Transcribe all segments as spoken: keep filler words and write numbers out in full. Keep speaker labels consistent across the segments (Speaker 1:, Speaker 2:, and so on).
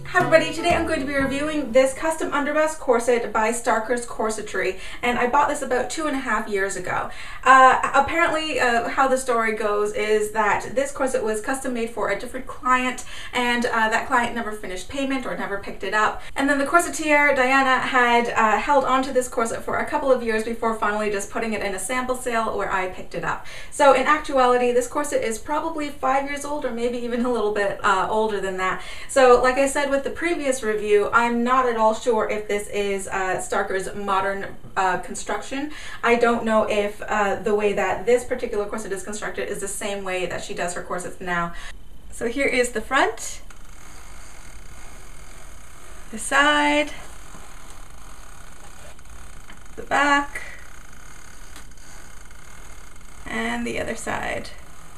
Speaker 1: Hi everybody, today I'm going to be reviewing this custom underbust corset by Starker's Corsetry, and I bought this about two and a half years ago. Uh, apparently uh, how the story goes is that this corset was custom made for a different client, and uh, that client never finished payment or never picked it up, and then the corsetier Diana had uh, held onto this corset for a couple of years before finally just putting it in a sample sale where I picked it up. So in actuality this corset is probably five years old or maybe even a little bit uh, older than that. So like I said with the previous review, I'm not at all sure if this is uh, Starker's modern uh, construction. I don't know if uh, the way that this particular corset is constructed is the same way that she does her corsets now. So here is the front, the side, the back, and the other side.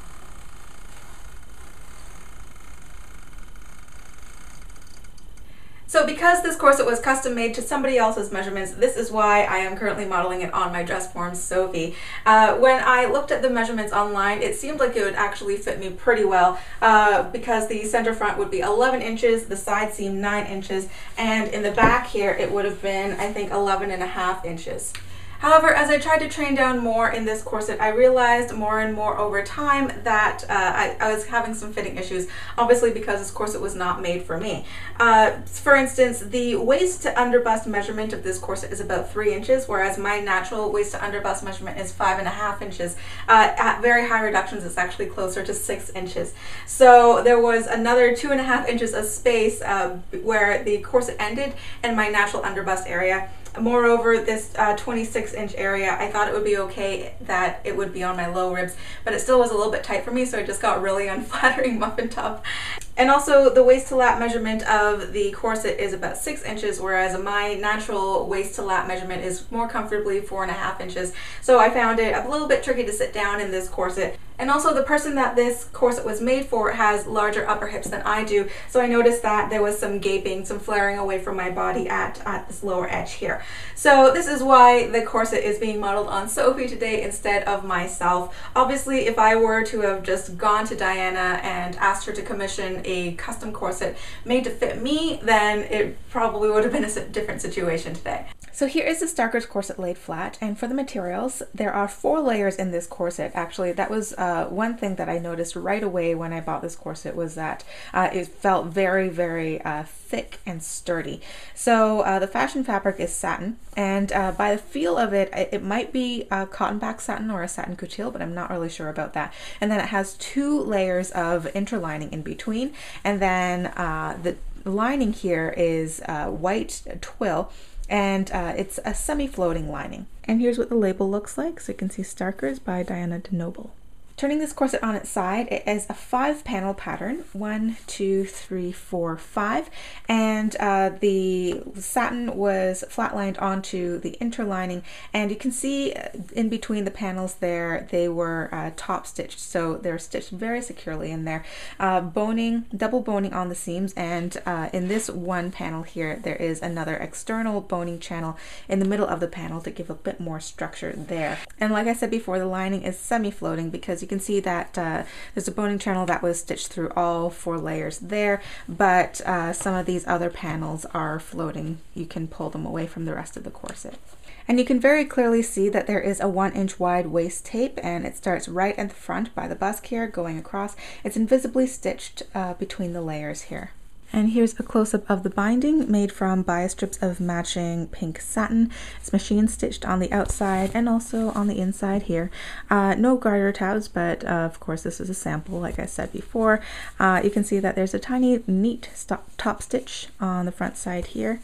Speaker 1: So because this corset was custom made to somebody else's measurements, this is why I am currently modeling it on my Dress Form Sophie. Uh, when I looked at the measurements online, it seemed like it would actually fit me pretty well uh, because the center front would be eleven inches, the side seam nine inches, and in the back here it would have been, I think, eleven and a half inches. However, as I tried to train down more in this corset, I realized more and more over time that uh, I, I was having some fitting issues, obviously because this corset was not made for me. Uh, for instance, the waist to underbust measurement of this corset is about three inches, whereas my natural waist to underbust measurement is five and a half inches. Uh, at very high reductions, it's actually closer to six inches. So there was another two and a half inches of space uh, where the corset ended and my natural underbust area. Moreover, this uh, twenty-six inch area, I thought it would be okay that it would be on my low ribs, but it still was a little bit tight for me, so I just got really unflattering muffin top. And also the waist to lap measurement of the corset is about six inches, whereas my natural waist to lap measurement is more comfortably four and a half inches. So I found it a little bit tricky to sit down in this corset. And also the person that this corset was made for has larger upper hips than I do, so I noticed that there was some gaping, some flaring away from my body at, at this lower edge here. So this is why the corset is being modeled on Sophie today instead of myself. Obviously, if I were to have just gone to Diana and asked her to commission a custom corset made to fit me, then it probably would have been a different situation today. So here is the Starker's corset laid flat, and for the materials, there are four layers in this corset. Actually, that was uh, one thing that I noticed right away when I bought this corset, was that uh, it felt very, very uh, thick and sturdy. So uh, the fashion fabric is satin, and uh, by the feel of it, it might be a cotton back satin or a satin couture, but I'm not really sure about that. And then it has two layers of interlining in between, and then uh, the lining here is uh, white twill, and uh, it's a semi-floating lining. And here's what the label looks like. So you can see Starker's by Diana de Noble. Turning this corset on its side, it is a five panel pattern, one, two, three, four, five, and uh, the satin was flatlined onto the interlining, and you can see in between the panels there, they were uh, top stitched, so they're stitched very securely in there. Uh, boning, double boning on the seams, and uh, in this one panel here, there is another external boning channel in the middle of the panel to give a bit more structure there. And like I said before, the lining is semi-floating because you can see that uh, there's a boning channel that was stitched through all four layers there, but uh, some of these other panels are floating. You can pull them away from the rest of the corset. And you can very clearly see that there is a one inch wide waist tape, and it starts right at the front by the busk here going across. It's invisibly stitched uh, between the layers here. And here's a close-up of the binding made from bias strips of matching pink satin. It's machine stitched on the outside and also on the inside here. Uh, no garter tabs, but uh, of course this is a sample like I said before. Uh, you can see that there's a tiny neat stop, top stitch on the front side here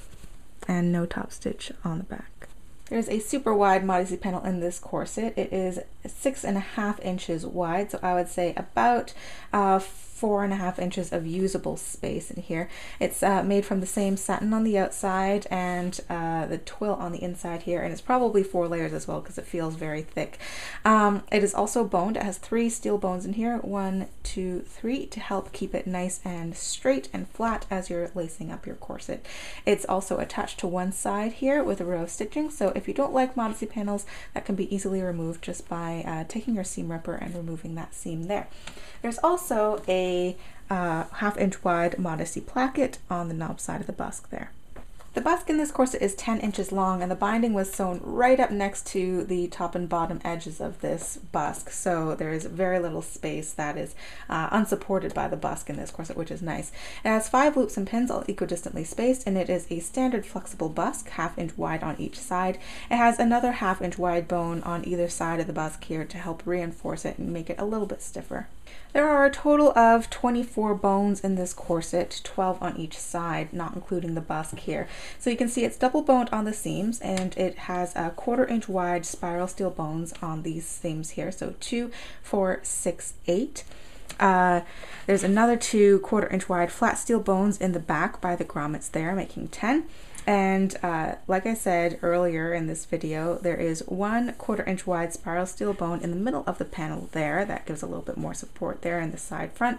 Speaker 1: and no top stitch on the back. There's a super wide modesty panel in this corset. It is six and a half inches wide, so I would say about uh, four and a half inches of usable space in here. It's uh, made from the same satin on the outside and uh, the twill on the inside here, and it's probably four layers as well because it feels very thick. Um, it is also boned. It has three steel bones in here, one, two, three, to help keep it nice and straight and flat as you're lacing up your corset. It's also attached to one side here with a row of stitching, so if you don't like modesty panels, that can be easily removed just by uh, taking your seam ripper and removing that seam there. There's also a uh, half inch wide modesty placket on the knob side of the bust there. The bust in this corset is ten inches long, and the binding was sewn right up next to the top and bottom edges of this bust, so there is very little space that is uh, unsupported by the bust in this corset, which is nice. It has five loops and pins, all equidistantly spaced, and it is a standard flexible bust, half inch wide on each side. It has another half inch wide bone on either side of the bust here to help reinforce it and make it a little bit stiffer. There are a total of twenty-four bones in this corset, twelve on each side, not including the bust here. So you can see it's double boned on the seams, and it has a quarter inch wide spiral steel bones on these seams here. So two, four, six, eight. Uh, there's another two quarter inch wide flat steel bones in the back by the grommets there, making ten. And uh, like I said earlier in this video, there is one quarter inch wide spiral steel bone in the middle of the panel there. That gives a little bit more support there in the side front.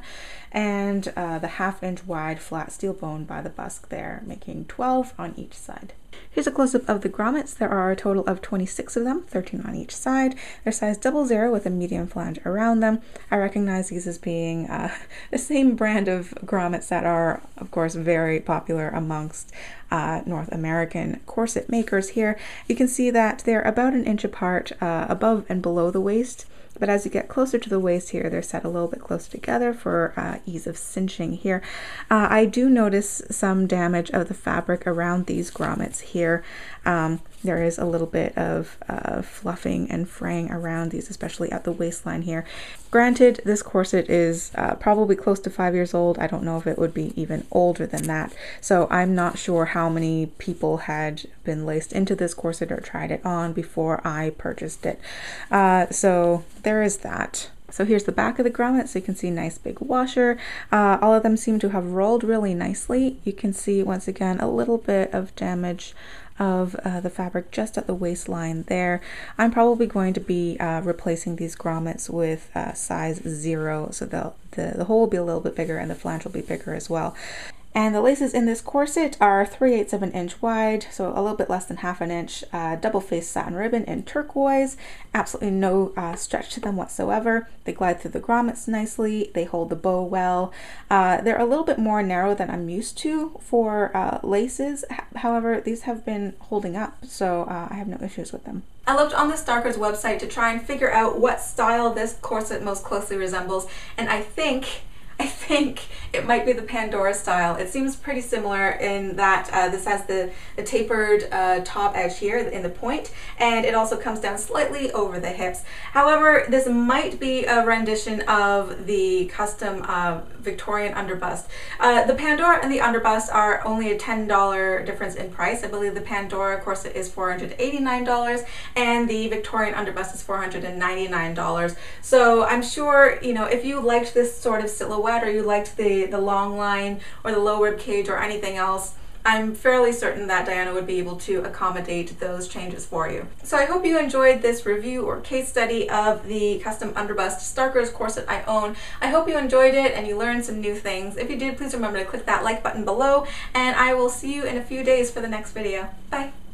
Speaker 1: And uh, the half inch wide flat steel bone by the bust there, making twelve on each side. Here's a close-up of the grommets. There are a total of twenty-six of them, thirteen on each side. They're size double zero with a medium flange around them. I recognize these as being uh, the same brand of grommets that are, of course, very popular amongst uh, North American corset makers here. You can see that they're about an inch apart uh, above and below the waist. But as you get closer to the waist here, they're set a little bit closer together for uh, ease of cinching here. Uh, I do notice some damage of the fabric around these grommets here. Um, there is a little bit of uh, fluffing and fraying around these, especially at the waistline here. Granted, this corset is uh, probably close to five years old. I don't know if it would be even older than that. So I'm not sure how many people had been laced into this corset or tried it on before I purchased it. Uh, so there is that. So here's the back of the grommet, so you can see nice big washer. Uh, all of them seem to have rolled really nicely. You can see once again a little bit of damage of uh, the fabric just at the waistline there. I'm probably going to be uh, replacing these grommets with uh, size zero, so the, the hole will be a little bit bigger and the flange will be bigger as well. And the laces in this corset are three eighths of an inch wide, so a little bit less than half an inch, uh, double-faced satin ribbon in turquoise. Absolutely no uh, stretch to them whatsoever. They glide through the grommets nicely. They hold the bow well. Uh, they're a little bit more narrow than I'm used to for uh, laces. However, these have been holding up, so uh, I have no issues with them. I looked on the Starker's website to try and figure out what style this corset most closely resembles, and I think I think it might be the Pandora style. It seems pretty similar in that uh, this has the, the tapered uh, top edge here in the point, and it also comes down slightly over the hips. However, this might be a rendition of the custom uh, Victorian underbust. Uh, the Pandora and the underbust are only a ten dollar difference in price. I believe the Pandora corset is four hundred eighty-nine dollars and the Victorian underbust is four hundred ninety-nine dollars. So I'm sure, you know, if you liked this sort of silhouette, or you liked the, the long line or the low rib cage or anything else, I'm fairly certain that Diana would be able to accommodate those changes for you. So I hope you enjoyed this review or case study of the custom underbust Starker's corset I own. I hope you enjoyed it and you learned some new things. If you did, please remember to click that like button below, and I will see you in a few days for the next video. Bye!